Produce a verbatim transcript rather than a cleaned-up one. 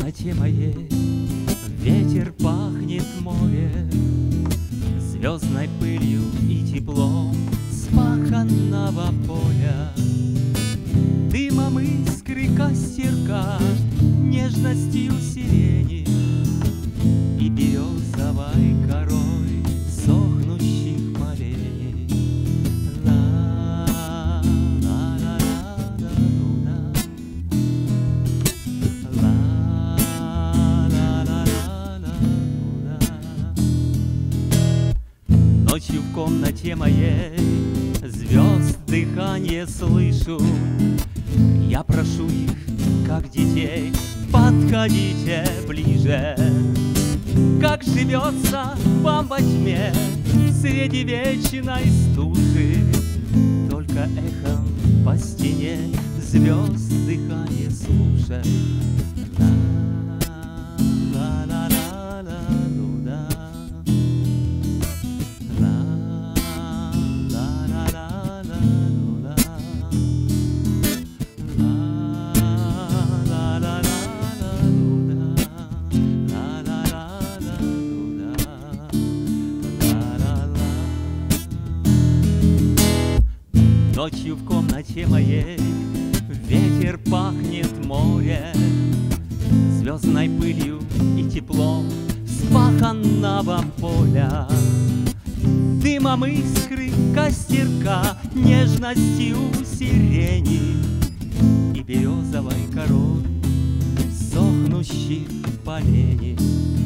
комнате моей ветер пахнет море, звездной пылью и теплом спаханного поля, дымом искры костерка, нежностью сирени и березовой корой сохнущих поленей. Ночью в комнате моей звезд дыхание слышу. Я прошу их, как детей, подходите ближе. Как живется вам во тьме среди вечной стужи? Только эхом по стене звезд дыхание слушай. Ночью в комнате моей ветер пахнет море, звездной пылью и теплом спаханного поля, дымом искры костерка, нежностью сирени и березовой корой сохнущих поленей.